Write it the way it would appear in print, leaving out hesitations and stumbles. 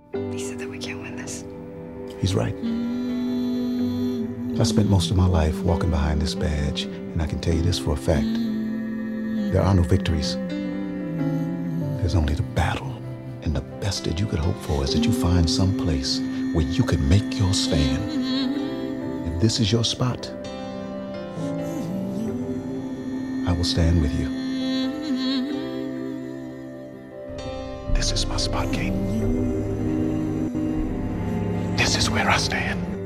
He said that we can't win this. He's right. I spent most of my life walking behind this badge, and I can tell you this for a fact. There are no victories. There's only the battle. And the best that you could hope for is that you find some place where you could make your stand. If this is your spot, I will stand with you. This is my spot, Kate. This is where I stand.